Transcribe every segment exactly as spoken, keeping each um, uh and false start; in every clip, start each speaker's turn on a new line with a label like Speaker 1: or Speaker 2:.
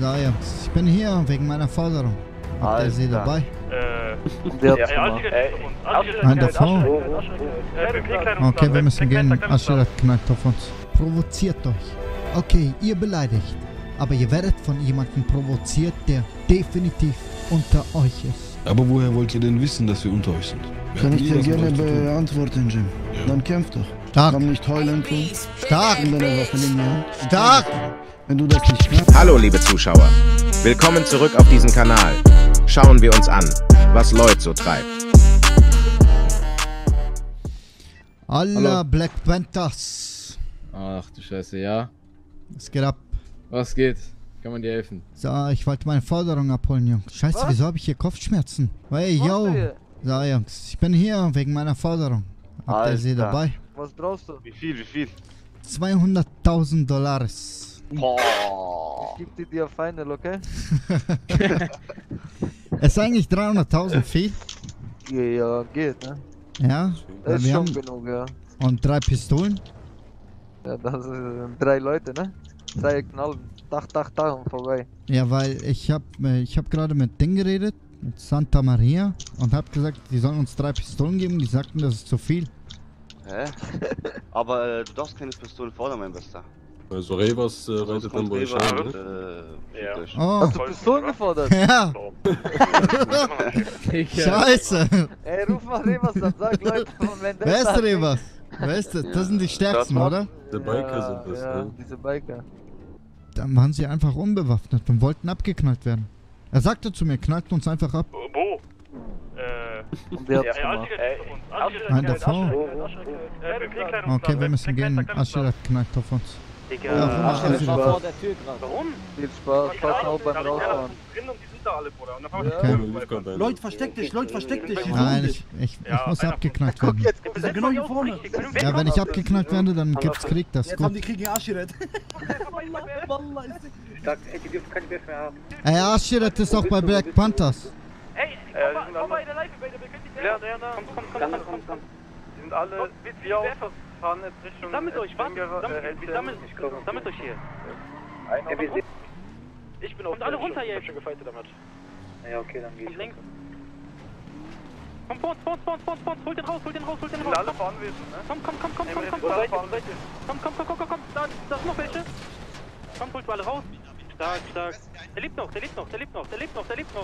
Speaker 1: So, Jungs, ich bin hier wegen meiner Forderung. Habt ihr sie dabei?
Speaker 2: Äh,
Speaker 3: Der
Speaker 2: ja,
Speaker 3: ja,
Speaker 1: Nein, davor. Okay, wir müssen gehen. Aschirat knallt auf uns. Provoziert euch. Okay, ihr beleidigt. Aber ihr werdet von jemandem provoziert, der definitiv unter euch ist.
Speaker 4: Aber woher wollt ihr denn wissen, dass wir unter euch sind? Wir
Speaker 5: Kann
Speaker 4: hatten
Speaker 5: ich
Speaker 4: nie
Speaker 5: dir
Speaker 4: was mit
Speaker 5: gerne
Speaker 4: euch zu tun.
Speaker 5: beantworten, Jim.
Speaker 4: Ja.
Speaker 5: Dann kämpf doch.
Speaker 1: Stark.
Speaker 5: Komm nicht heulen, komm.
Speaker 1: Stark.
Speaker 5: Nimm deine Waffe in die Hand.
Speaker 1: Stark.
Speaker 5: Wenn du das nicht kannst.
Speaker 6: Hallo liebe Zuschauer, willkommen zurück auf diesen Kanal. Schauen wir uns an, was Lloyd so treibt.
Speaker 1: Alla Black Panthers.
Speaker 7: Ach du Scheiße, ja.
Speaker 1: Was geht ab?
Speaker 7: Was geht? Kann man dir helfen?
Speaker 1: So, ich wollte meine Forderung abholen, Jungs. Scheiße,
Speaker 3: Was?
Speaker 1: wieso habe ich hier Kopfschmerzen? Hey,
Speaker 3: Was
Speaker 1: yo.
Speaker 3: machst du hier?
Speaker 1: So, Jungs, ich bin hier wegen meiner Forderung. Habt ihr sie
Speaker 3: Alter.
Speaker 1: dabei?
Speaker 3: Was brauchst du?
Speaker 2: wie viel, wie viel?
Speaker 1: zweihunderttausend Dollars.
Speaker 2: Boah.
Speaker 3: Ich geb dir die auf Final, okay?
Speaker 1: Ist eigentlich dreihunderttausend viel?
Speaker 3: Ja, ja, geht, ne?
Speaker 1: Ja.
Speaker 3: Das ist
Speaker 1: wir
Speaker 3: schon
Speaker 1: haben,
Speaker 3: genug, ja.
Speaker 1: und drei Pistolen.
Speaker 3: Ja, das sind drei Leute, ne? Drei Knallen. Tag, Tag, Tag und vorbei.
Speaker 1: Ja, weil ich hab, äh, ich hab gerade mit Ding geredet, mit Santa Maria, und hab gesagt, die sollen uns drei Pistolen geben. Die sagten, das ist zu viel.
Speaker 8: Hä? Aber äh, du darfst keine Pistole fordern, mein Bester.
Speaker 4: Also Revers äh,
Speaker 8: Sonst
Speaker 4: reitet dann
Speaker 8: kommt
Speaker 4: bei
Speaker 8: Rewe
Speaker 4: Schaden,
Speaker 8: und,
Speaker 4: ne?
Speaker 8: äh,
Speaker 2: Ja.
Speaker 8: fickt euch.
Speaker 1: Oh,
Speaker 3: Hast du Pistolen gefordert?
Speaker 1: ja. Scheiße.
Speaker 3: Ey, ruf mal Rebas an, sag Leute, von wenn der
Speaker 1: Wer ist
Speaker 3: sagt-
Speaker 1: Rebas? Wer ist das? Das sind die stärksten, oder?
Speaker 4: Die Biker sind das,
Speaker 3: ja,
Speaker 4: ne?
Speaker 3: diese Biker.
Speaker 1: Dann waren sie einfach unbewaffnet und wollten abgeknallt werden. Er sagte zu mir, knallt uns einfach ab.
Speaker 2: Wo? Äh,
Speaker 3: Und der hat's
Speaker 2: ja,
Speaker 3: gemacht.
Speaker 1: Nein, davor. Okay, wir müssen gehen. Aschirat knallt auf uns. Ja,
Speaker 2: Digga.
Speaker 1: von
Speaker 3: Viel
Speaker 1: Aschirat.
Speaker 3: Spaß.
Speaker 2: Warum?
Speaker 3: Viel Spaß, pass auf beim Rausfahren.
Speaker 2: Drin und die sind da alle, Bruder. Und dann fahren wir
Speaker 1: Okay.
Speaker 2: vorbei.
Speaker 4: Kommt ein.
Speaker 9: Leute, versteck dich, Leute, versteck dich.
Speaker 1: Nein, ich, ich, ich muss abgeknallt werden.
Speaker 9: Wir sind genau hier vorne.
Speaker 1: Ja, wenn ich abgeknallt werde, dann gibt's Krieg, das ist
Speaker 9: Jetzt haben
Speaker 1: gut.
Speaker 9: die Krieg gegen Aschirat. Wallah, ist
Speaker 1: Ey, Aschirat ist auch bei Black Panthers.
Speaker 2: Ey, komm mal, komm mal in der Leife, Baby. Wir können dich lernen. Komm, komm, komm, komm, komm. Die sind alle, wir fahren jetzt Richtung... Sammelt euch, warte, sammelt, sammelt euch hier. Ich bin auf und alle runter jetzt. Ich hab schon gefightet damit.
Speaker 3: Ja, okay, dann geh ich.
Speaker 2: Links. Komm, vor uns, vor uns, vor uns, vor uns, vor uns. Hol den raus, hol den raus, hol den raus. Alle fahren wir, ne? Komm, komm, komm, komm, komm, komm, komm. Komm, komm, komm, komm, komm, komm. Da, da sind noch welche. Komm, holt alle raus. Stark, stark. Der lebt noch, der lebt noch, der lebt noch, der lebt noch, der lebt noch.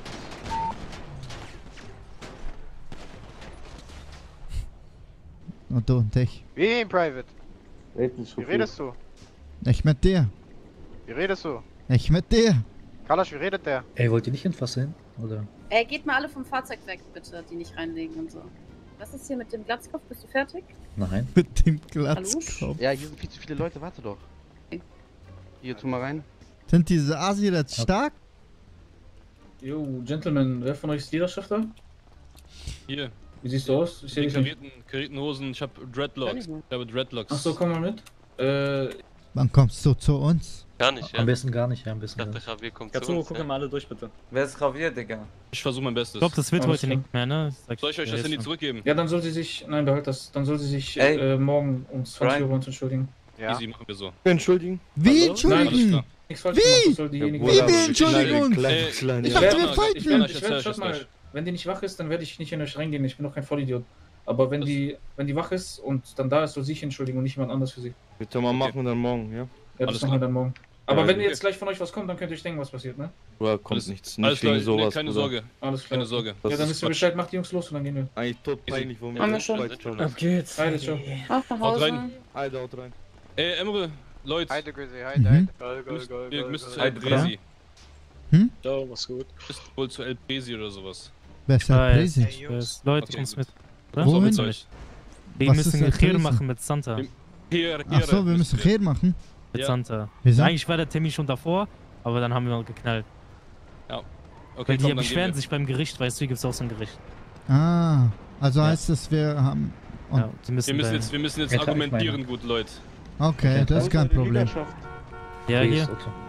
Speaker 1: Und du und ich.
Speaker 10: Wie in Private? Wie redest du?
Speaker 1: Ich mit dir.
Speaker 10: Wie redest du?
Speaker 1: Ich mit dir.
Speaker 10: Kalasch, wie redet der?
Speaker 9: Ey, wollt ihr nicht entfassen? Oder?
Speaker 11: Ey, geht mal alle vom Fahrzeug weg, bitte, die nicht reinlegen und so. Was ist hier mit dem Glatzkopf? Bist du fertig?
Speaker 9: Nein.
Speaker 1: Mit dem Glatzkopf.
Speaker 8: Ja, hier sind viel zu viele Leute, warte doch. Hier, tu mal rein.
Speaker 1: Sind diese Asirats stark?
Speaker 9: Jo, Gentlemen, wer von euch ist Leaderschafter?
Speaker 12: Hier,
Speaker 9: Wie siehst du aus? Ich
Speaker 12: die
Speaker 9: sehe dich nicht.
Speaker 12: karierten, karierten Hosen, ich hab Dreadlocks. Ich habe Dreadlocks.
Speaker 9: Achso, komm mal mit. Äh,
Speaker 1: Wann kommst du zu uns?
Speaker 12: Gar nicht, ja.
Speaker 9: am besten gar nicht, ja, am
Speaker 12: Ich
Speaker 9: besten.
Speaker 12: dachte, Javier kommt zu uns.
Speaker 7: gucken mal alle durch, bitte.
Speaker 3: Wer ist Javier, Digga?
Speaker 12: Ich versuche mein Bestes.
Speaker 13: Ich glaube, das wird
Speaker 9: Alles
Speaker 13: heute
Speaker 9: klar.
Speaker 13: nicht mehr, ne? Sag
Speaker 12: Soll ich euch das Handy zurückgeben?
Speaker 9: Ja, dann soll sie sich. Nein, behalt das. Dann soll sie sich
Speaker 3: Ey.
Speaker 9: äh, morgen um zwanzig Uhr
Speaker 3: Brian.
Speaker 9: bei uns entschuldigen.
Speaker 10: Ja.
Speaker 12: Easy, machen wir so.
Speaker 4: Entschuldigen.
Speaker 1: Wie
Speaker 12: Alles
Speaker 1: entschuldigen?
Speaker 12: klar.
Speaker 9: Nichts falsch
Speaker 1: Wie?
Speaker 9: gemacht, das soll diejenige
Speaker 1: Wie
Speaker 9: sagen.
Speaker 1: wir entschuldigen uns?
Speaker 12: Ey,
Speaker 1: Ich
Speaker 9: Ich
Speaker 1: dachte, wir
Speaker 9: werde, ich
Speaker 1: fighten.
Speaker 9: werde,
Speaker 12: Ich
Speaker 9: ich werde,
Speaker 12: erzähl
Speaker 9: schaut
Speaker 12: euch
Speaker 9: mal,
Speaker 12: das
Speaker 9: wenn die nicht wach ist, dann werde ich nicht in euch reingehen, ich bin doch kein Vollidiot. Aber wenn
Speaker 12: Das-
Speaker 9: die, wenn die wach ist und dann da ist, soll sie sich entschuldigen und nicht jemand anders für sie.
Speaker 4: Bitte mal machen und dann morgen, ja?
Speaker 9: Ja, das
Speaker 12: Alles
Speaker 9: machen wir
Speaker 12: klar.
Speaker 9: dann morgen. Aber
Speaker 4: Ja,
Speaker 9: wenn
Speaker 12: okay.
Speaker 9: jetzt gleich von euch was kommt, dann könnt ihr euch denken, was passiert, ne?
Speaker 4: Oder kommt
Speaker 12: Alles-
Speaker 4: nichts.
Speaker 12: Alles
Speaker 4: Nicht
Speaker 12: klar,
Speaker 4: wegen
Speaker 12: nee,
Speaker 4: sowas,
Speaker 12: keine
Speaker 4: Bruder.
Speaker 12: Sorge.
Speaker 9: Alles klar.
Speaker 12: Keine Sorge.
Speaker 4: Das
Speaker 9: Ja, dann
Speaker 4: ist
Speaker 9: wisst ihr
Speaker 12: Quatsch.
Speaker 9: Bescheid, macht die Jungs los und dann gehen wir.
Speaker 4: eigentlich tot peinlich, wo wir
Speaker 11: Haben wir
Speaker 4: das
Speaker 11: schon.
Speaker 4: Schweiz-
Speaker 13: Ab geht's.
Speaker 9: Heide, ciao.
Speaker 11: Auf nach
Speaker 12: Haut
Speaker 11: Hause.
Speaker 12: rein.
Speaker 4: Alter, haut rein.
Speaker 12: Ey, Emre, Leute,
Speaker 10: Heide, Grizzly, heide,
Speaker 1: Mhm.
Speaker 10: heide.
Speaker 12: ihr müsst, ihr müsst zu
Speaker 3: Hi,
Speaker 12: El Presi.
Speaker 1: Hm?
Speaker 12: Ciao, mach's gut. Bist wohl zu El Presi oder sowas.
Speaker 1: Wer ist der
Speaker 13: Weiß,
Speaker 1: Präsi?
Speaker 13: ich weiß. Leute,
Speaker 12: Okay,
Speaker 13: kommst
Speaker 12: gut.
Speaker 13: mit.
Speaker 1: Wohin?
Speaker 13: Oder?
Speaker 12: Mit euch.
Speaker 13: Wir
Speaker 1: Was
Speaker 13: müssen
Speaker 1: ist der
Speaker 13: Gehir
Speaker 1: Präsi?
Speaker 13: machen mit Santa.
Speaker 12: Im- Hier, hier.
Speaker 1: Ach so, wir müssen reden machen.
Speaker 13: Mit
Speaker 12: Ja.
Speaker 13: Santa.
Speaker 1: Wieso?
Speaker 13: Eigentlich war der Termin schon davor, aber dann haben wir noch geknallt.
Speaker 12: Okay,
Speaker 13: Weil
Speaker 12: komm,
Speaker 13: die
Speaker 12: dann
Speaker 13: beschweren
Speaker 12: gehen wir.
Speaker 13: sich beim Gericht, weißt du, hier gibt's auch so ein Gericht.
Speaker 1: Ah, also
Speaker 13: Ja.
Speaker 1: heißt es, wir haben... Und,
Speaker 13: Ja, sie müssen
Speaker 12: Wir müssen
Speaker 13: bei-
Speaker 12: jetzt, wir müssen jetzt
Speaker 9: Ja, klar, ich
Speaker 12: argumentieren, gut, Leute.
Speaker 1: Okay, das ist kein Problem.
Speaker 13: Ja, hier.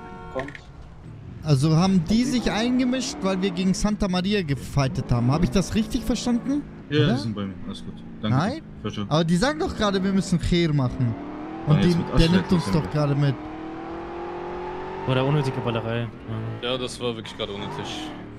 Speaker 1: Also haben die sich eingemischt, weil wir gegen Santa Maria gefightet haben. Habe ich das richtig verstanden?
Speaker 14: Ja,
Speaker 1: Oder?
Speaker 14: die sind bei mir. Alles gut. Danke.
Speaker 1: Nein?
Speaker 14: Verstehe.
Speaker 1: Aber die sagen doch gerade, wir müssen Khair machen. Und
Speaker 14: Ja,
Speaker 1: die,
Speaker 14: jetzt mit
Speaker 1: der
Speaker 14: Aschred
Speaker 1: nimmt uns
Speaker 14: sind
Speaker 1: doch
Speaker 14: wir.
Speaker 1: gerade mit.
Speaker 13: Oder unnötige Ballerei. Ja.
Speaker 12: Ja, das war wirklich gerade unnötig.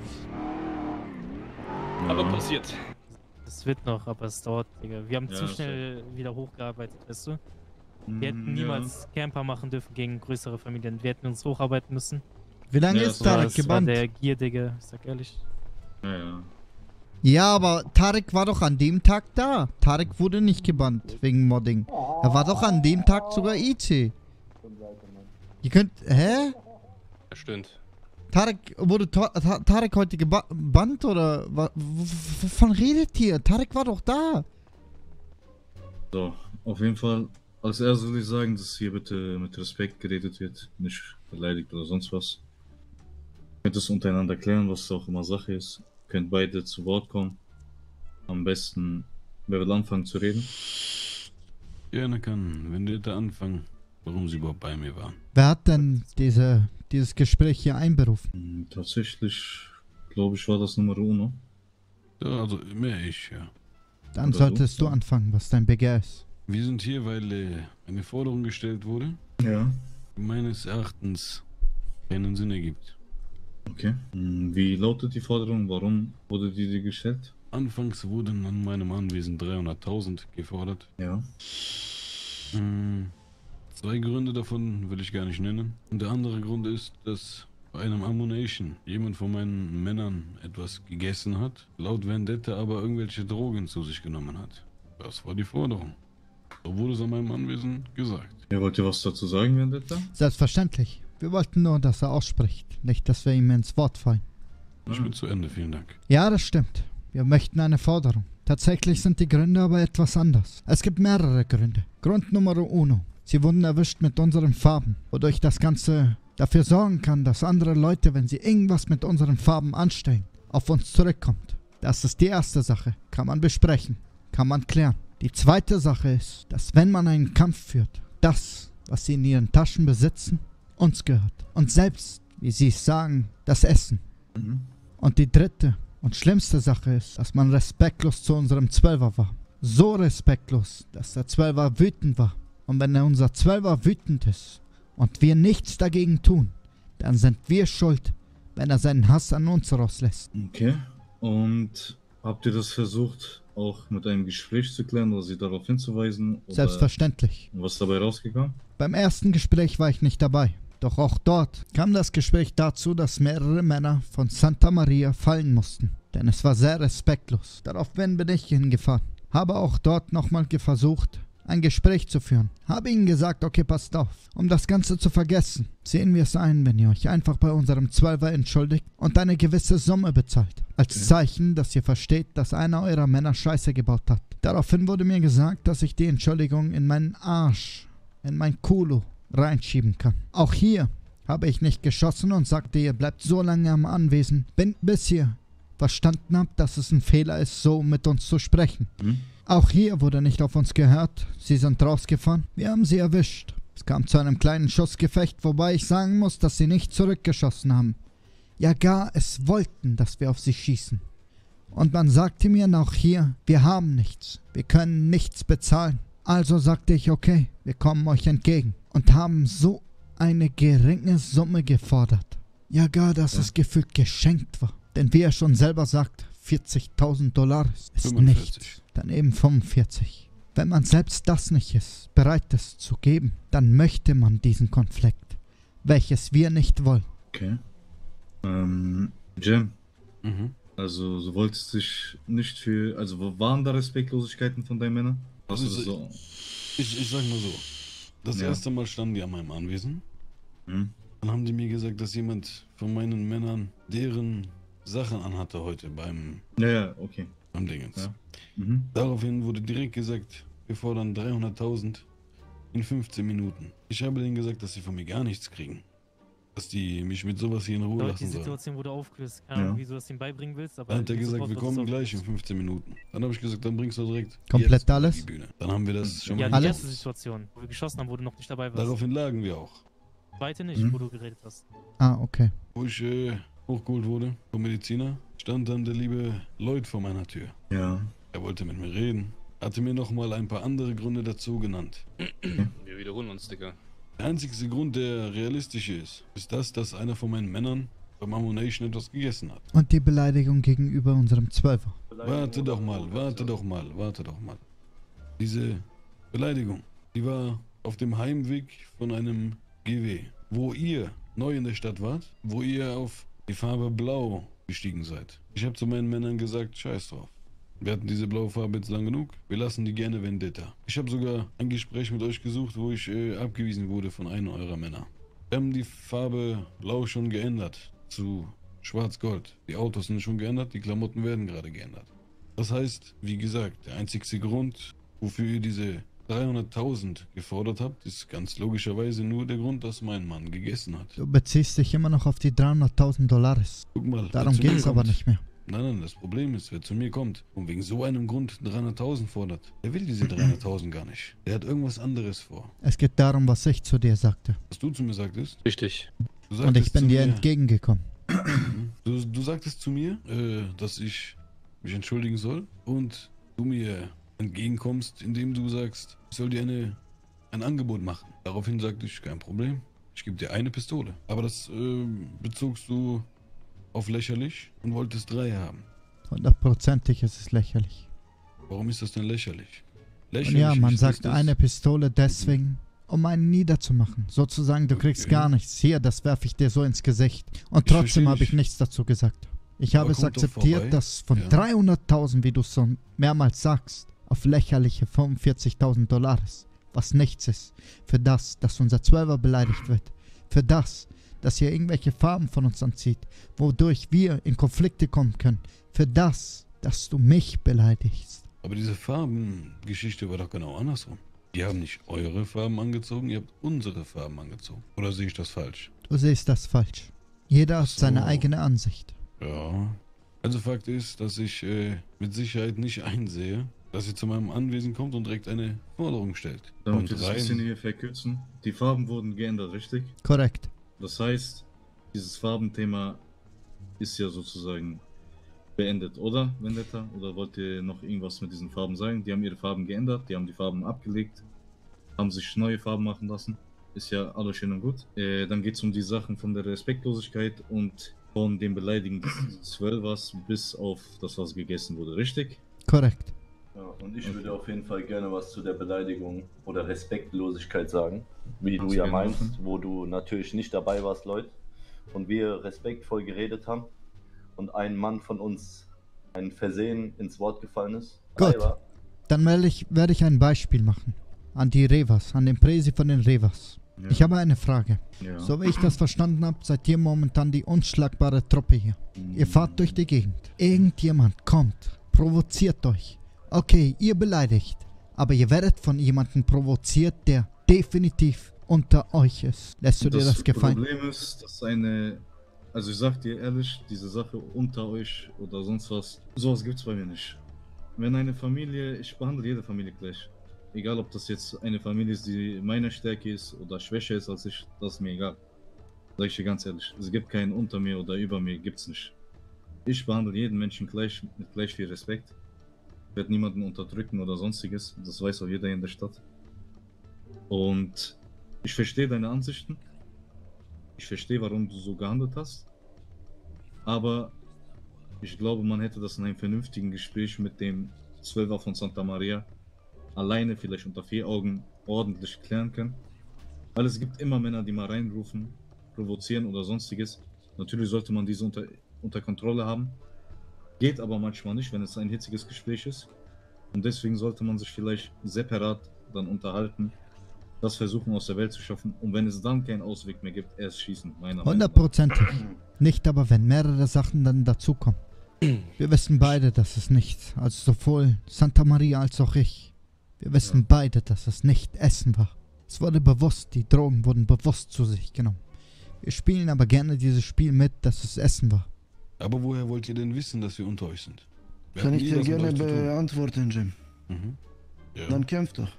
Speaker 12: Aber passiert.
Speaker 13: Das wird noch, aber es dauert, Digga. Wir haben
Speaker 14: Ja,
Speaker 13: zu
Speaker 14: das
Speaker 13: schnell wieder hochgearbeitet, weißt du? Wir hätten
Speaker 14: Mm,
Speaker 13: niemals Camper machen dürfen gegen größere Familien. Wir hätten uns hocharbeiten müssen.
Speaker 1: Wie lange
Speaker 14: Ja,
Speaker 1: ist
Speaker 14: das
Speaker 1: Tarek
Speaker 13: Das war
Speaker 1: gebannt?
Speaker 13: der Gier, Digga. Ich sag ehrlich.
Speaker 14: Ja, ja.
Speaker 1: Ja, aber Tarek war doch an dem Tag da. Tarek wurde nicht gebannt wegen Modding. Er war doch an dem Tag sogar I C. Ihr könnt... Hä?
Speaker 12: Ja, stimmt.
Speaker 1: Tarek, wurde Ta Ta Tarek heute gebannt oder... wa- w- w- Wovon redet ihr? Tarek war doch da.
Speaker 14: So, auf jeden Fall, als erstes will ich sagen, dass hier bitte mit Respekt geredet wird, nicht beleidigt oder sonst was. Ihr könnt es untereinander klären, was auch immer Sache ist. Ihr könnt beide zu Wort kommen. Am besten, wer will anfangen zu reden?
Speaker 15: Gerne kann, wenn wir da anfangen, warum sie überhaupt bei mir waren.
Speaker 1: Wer hat denn diese, dieses Gespräch hier einberufen?
Speaker 14: Hm, tatsächlich, glaube ich, war das Nummer uno.
Speaker 15: Ja, also mehr ich, ja.
Speaker 1: Dann
Speaker 14: Oder
Speaker 1: solltest
Speaker 14: du?
Speaker 1: du anfangen, was dein Begehr ist.
Speaker 15: Wir sind hier, weil äh, eine Forderung gestellt wurde,
Speaker 14: Ja.
Speaker 15: die meines Erachtens keinen Sinn ergibt.
Speaker 14: Okay. Hm, Wie lautet die Forderung? Warum wurde die dir gestellt?
Speaker 15: Anfangs wurden an meinem Anwesen dreihunderttausend gefordert.
Speaker 14: Ja.
Speaker 15: Hm, zwei Gründe davon will ich gar nicht nennen. Und der andere Grund ist, dass bei einem Ammunition jemand von meinen Männern etwas gegessen hat, laut Vendetta aber irgendwelche Drogen zu sich genommen hat. Das war die Forderung. So wurde es an meinem Anwesen gesagt.
Speaker 14: Ja, wollt ihr was dazu sagen, Vendetta?
Speaker 1: Selbstverständlich. Wir wollten nur, dass er ausspricht. Nicht, dass wir ihm ins Wort fallen.
Speaker 15: Ich bin zu Ende, vielen Dank.
Speaker 1: Ja, das stimmt. Wir möchten eine Forderung. Tatsächlich sind die Gründe aber etwas anders. Es gibt mehrere Gründe. Grund Nummer uno. Sie wurden erwischt mit unseren Farben, wodurch das Ganze dafür sorgen kann, dass andere Leute, wenn sie irgendwas mit unseren Farben anstellen, auf uns zurückkommt. Das ist die erste Sache. Kann man besprechen. Kann man klären. Die zweite Sache ist, dass wenn man einen Kampf führt, das, was sie in ihren Taschen besitzen, uns gehört. Und selbst, wie sie es sagen, das Essen.
Speaker 14: Mhm.
Speaker 1: Und die dritte und schlimmste Sache ist, dass man respektlos zu unserem Zwölfer war. So respektlos, dass der Zwölfer wütend war. Und wenn unser Zwölfer wütend ist und wir nichts dagegen tun, dann sind wir schuld, wenn er seinen Hass an uns rauslässt.
Speaker 14: Okay. Und habt ihr das versucht, auch mit einem Gespräch zu klären oder sie darauf hinzuweisen? Oder
Speaker 1: Selbstverständlich.
Speaker 14: was ist dabei rausgekommen?
Speaker 1: Beim ersten Gespräch war ich nicht dabei. Doch auch dort kam das Gespräch dazu, dass mehrere Männer von Santa Maria fallen mussten. Denn es war sehr respektlos. Daraufhin bin ich hingefahren. Habe auch dort nochmal versucht, ein Gespräch zu führen. Habe ihnen gesagt, okay, passt auf. Um das Ganze zu vergessen, sehen wir es ein, wenn ihr euch einfach bei unserem Zwölfer entschuldigt und eine gewisse Summe bezahlt. Als
Speaker 14: Okay.
Speaker 1: Zeichen, dass ihr versteht, dass einer eurer Männer Scheiße gebaut hat. Daraufhin wurde mir gesagt, dass ich die Entschuldigung in meinen Arsch, in mein Kulo reinschieben kann. Auch hier habe ich nicht geschossen und sagte, ihr bleibt so lange am Anwesen, bin, bis ihr verstanden habt, dass es ein Fehler ist, so mit uns zu sprechen.
Speaker 14: Hm?
Speaker 1: Auch hier wurde nicht auf uns gehört. Sie sind rausgefahren. Wir haben sie erwischt. Es kam zu einem kleinen Schussgefecht, wobei ich sagen muss, dass sie nicht zurückgeschossen haben. Ja, gar es wollten, dass wir auf sie schießen. Und man sagte mir auch hier, wir haben nichts. Wir können nichts bezahlen. Also sagte ich, okay, wir kommen euch entgegen. Und haben so eine geringe Summe gefordert. Ja, gar, dass
Speaker 14: Ja.
Speaker 1: es gefühlt geschenkt war. Denn wie er schon selber sagt, vierzigtausend Dollar ist
Speaker 15: fünfundvierzig.
Speaker 1: nichts. Daneben fünfundvierzig. Wenn man selbst das nicht ist, bereit ist zu geben, dann möchte man diesen Konflikt, welches wir nicht wollen.
Speaker 14: Okay. Ähm, Jim,
Speaker 15: Mhm.
Speaker 14: also du wolltest dich nicht für, also waren da Respektlosigkeiten von deinen Männern? Hast du
Speaker 15: Also,
Speaker 14: das so?
Speaker 15: Ich, ich sag mal so. Das
Speaker 14: Ja.
Speaker 15: erste Mal standen die an meinem Anwesen.
Speaker 14: Hm?
Speaker 15: Dann haben die mir gesagt, dass jemand von meinen Männern deren Sachen anhatte heute beim,
Speaker 14: Ja, ja, okay.
Speaker 15: beim Dingens.
Speaker 14: Ja. Mhm.
Speaker 15: Daraufhin wurde direkt gesagt, wir fordern dreihunderttausend in fünfzehn Minuten. Ich habe denen gesagt, dass sie von mir gar nichts kriegen. Dass die mich mit sowas hier in Ruhe
Speaker 13: Die
Speaker 15: lassen sollen.
Speaker 13: Situation wurde aufgelöst. Keine Ahnung,
Speaker 14: Ja.
Speaker 13: wie du das ihm beibringen willst, aber...
Speaker 15: Dann hat er
Speaker 13: du
Speaker 15: gesagt,
Speaker 13: sofort
Speaker 15: wir
Speaker 13: was
Speaker 15: kommen
Speaker 13: es
Speaker 15: gleich in
Speaker 13: aufgelöst.
Speaker 15: fünfzehn Minuten. Dann habe ich gesagt, dann bringst du direkt
Speaker 1: Komplett
Speaker 15: jetzt
Speaker 1: alles?
Speaker 15: auf die Bühne. Dann haben wir das schon
Speaker 13: Ja,
Speaker 15: mal
Speaker 13: die
Speaker 1: Alles?
Speaker 13: erste Situation, wo wir geschossen haben, wo du noch nicht dabei warst.
Speaker 15: Daraufhin lagen wir auch.
Speaker 13: Zweite nicht,
Speaker 14: Mhm.
Speaker 13: wo du geredet hast.
Speaker 1: Ah, okay.
Speaker 15: Wo ich äh, hochgeholt wurde vom Mediziner, stand dann der liebe Lloyd vor meiner Tür.
Speaker 14: Ja.
Speaker 15: Er wollte mit mir reden, hatte mir nochmal ein paar andere Gründe dazu genannt.
Speaker 12: Wir wiederholen uns, Digga.
Speaker 15: Der einzige Grund, der realistisch ist, ist das, dass einer von meinen Männern beim Ammunition etwas gegessen hat.
Speaker 1: Und die Beleidigung gegenüber unserem Zwölfer.
Speaker 15: Warte doch mal, warte doch mal, warte doch mal. Diese Beleidigung, die war auf dem Heimweg von einem G W, wo ihr neu in der Stadt wart, wo ihr auf die Farbe Blau gestiegen seid. Ich habe zu meinen Männern gesagt, scheiß drauf. Wir hatten diese blaue Farbe jetzt lang genug, wir lassen die gerne Vendetta. Ich habe sogar ein Gespräch mit euch gesucht, wo ich äh, abgewiesen wurde von einem eurer Männer. Wir haben die Farbe Blau schon geändert zu Schwarz-Gold. Die Autos sind schon geändert, die Klamotten werden gerade geändert. Das heißt, wie gesagt, der einzigste Grund, wofür ihr diese dreihunderttausend gefordert habt, ist ganz logischerweise nur der Grund, dass mein Mann gegessen hat.
Speaker 1: Du beziehst dich immer noch auf die dreihunderttausend Dollars.
Speaker 15: Guck mal,
Speaker 1: darum geht es aber nicht mehr.
Speaker 15: Nein, nein, das Problem ist, wer zu mir kommt und wegen so einem Grund dreihunderttausend fordert, der will diese dreihunderttausend gar nicht. Der hat irgendwas anderes vor.
Speaker 1: Es geht darum, was ich zu dir sagte.
Speaker 15: Was du zu mir sagtest?
Speaker 12: Richtig.
Speaker 1: Und ich bin dir entgegengekommen.
Speaker 15: Du, du sagtest zu mir, äh, dass ich mich entschuldigen soll und du mir entgegenkommst, indem du sagst, ich soll dir eine, ein Angebot machen. Daraufhin sagte ich, kein Problem, ich gebe dir eine Pistole. Aber das äh, bezogst du auf lächerlich und wolltest drei haben.
Speaker 1: Hundertprozentig ist es lächerlich.
Speaker 15: Warum ist das denn lächerlich? Lächerlich
Speaker 1: und ja, man
Speaker 15: ist,
Speaker 1: sagt
Speaker 15: das
Speaker 1: eine Pistole deswegen, um einen niederzumachen. Sozusagen, du okay. kriegst gar nichts. Hier, das werfe ich dir so ins Gesicht. Und trotzdem habe ich nichts dazu gesagt. Ich habe es akzeptiert, dass von ja. dreihunderttausend, wie du es so mehrmals sagst, auf lächerliche fünfundvierzigtausend Dollars, was nichts ist, für das, dass unser Zwölfer beleidigt wird, für das, dass ihr irgendwelche Farben von uns anzieht, wodurch wir in Konflikte kommen können, für das, dass du mich beleidigst.
Speaker 15: Aber diese Farbengeschichte war doch genau andersrum. Die haben nicht eure Farben angezogen, ihr habt unsere Farben angezogen. Oder sehe ich das falsch?
Speaker 1: Du siehst das falsch. Jeder hat
Speaker 15: so.
Speaker 1: seine eigene Ansicht.
Speaker 15: Ja. Also Fakt ist, dass ich äh, mit Sicherheit nicht einsehe, dass ihr zu meinem Anwesen kommt und direkt eine Forderung stellt.
Speaker 14: Damit wir das ein bisschen hier verkürzen. Die Farben wurden geändert, richtig?
Speaker 1: Korrekt.
Speaker 14: Das heißt, dieses Farbenthema ist ja sozusagen beendet, oder, Vendetta? Oder wollt ihr noch irgendwas mit diesen Farben sagen? Die haben ihre Farben geändert, die haben die Farben abgelegt, haben sich neue Farben machen lassen. Ist ja alles schön und gut. Äh, dann geht es um die Sachen von der Respektlosigkeit und von dem Beleidigen des Zwölfers bis auf das, was gegessen wurde, richtig?
Speaker 1: Korrekt.
Speaker 16: Ja, und ich würde auf jeden Fall gerne was zu der Beleidigung oder Respektlosigkeit sagen, wie du ja meinst, wo du natürlich nicht dabei warst, Leute, und wir respektvoll geredet haben und ein Mann von uns ein Versehen ins Wort gefallen ist.
Speaker 1: Gut,
Speaker 16: Aber
Speaker 1: dann werde ich, werde ich ein Beispiel machen an die Revas, an den Präsi von den Revas. Ja. Ich habe eine Frage. Ja. So wie ich das verstanden habe, seid ihr momentan die unschlagbare Truppe hier. Mhm. Ihr fahrt durch die Gegend. Irgendjemand kommt, provoziert euch. Okay, ihr beleidigt, aber ihr werdet von jemandem provoziert, der definitiv unter euch ist. Lässt du dir das gefallen?
Speaker 14: Das Problem ist, dass eine, also ich sag dir ehrlich, diese Sache unter euch oder sonst was, sowas gibt's bei mir nicht. Wenn eine Familie, ich behandle jede Familie gleich. Egal, ob das jetzt eine Familie ist, die meiner Stärke ist oder schwächer ist als ich, das ist mir egal. Sag ich dir ganz ehrlich, es gibt keinen unter mir oder über mir, gibt's nicht. Ich behandle jeden Menschen gleich, mit gleich viel Respekt. Ich werde niemanden unterdrücken oder sonstiges, das weiß auch jeder in der Stadt. Und ich verstehe deine Ansichten. Ich verstehe, warum du so gehandelt hast. Aber ich glaube, man hätte das in einem vernünftigen Gespräch mit dem Zwölfer von Santa Maria alleine, vielleicht unter vier Augen, ordentlich klären können. Weil es gibt immer Männer, die mal reinrufen, provozieren oder sonstiges. Natürlich sollte man diese unter, unter Kontrolle haben. Geht aber manchmal nicht, wenn es ein hitziges Gespräch ist. Und deswegen sollte man sich vielleicht separat dann unterhalten, das versuchen aus der Welt zu schaffen. Und wenn es dann keinen Ausweg mehr gibt, erst schießen, meiner Meinung nach.
Speaker 1: Hundertprozentig. Nicht aber, wenn mehrere Sachen dann dazukommen. Wir wissen beide, dass es nicht, also sowohl Santa Maria als auch ich, wir wissen ja. beide, dass es nicht Essen war. Es wurde bewusst, die Drogen wurden bewusst zu sich genommen. Wir spielen aber gerne dieses Spiel mit, dass es Essen war.
Speaker 15: Aber woher wollt ihr denn wissen, dass wir unter euch sind? Wir
Speaker 5: Kann ich dir gerne beantworten, Jim.
Speaker 15: Mhm. Ja.
Speaker 5: Dann kämpf doch.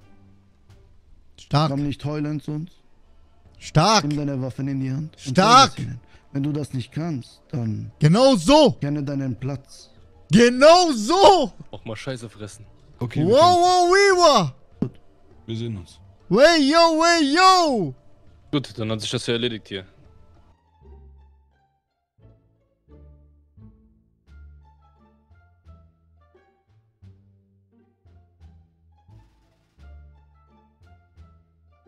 Speaker 1: Stark.
Speaker 5: Komm nicht heulen zu uns.
Speaker 1: Stark.
Speaker 5: Nimm deine Waffen in die Hand.
Speaker 1: Stark.
Speaker 5: Wenn du das nicht kannst, dann...
Speaker 1: Genau so.
Speaker 5: Kenne deinen Platz.
Speaker 1: Genau so.
Speaker 12: Auch mal Scheiße fressen.
Speaker 15: Okay,
Speaker 1: wow, wow, wow.
Speaker 15: Wir sehen uns.
Speaker 1: Wey, yo, wey, yo!
Speaker 12: Gut, dann hat sich das ja erledigt hier.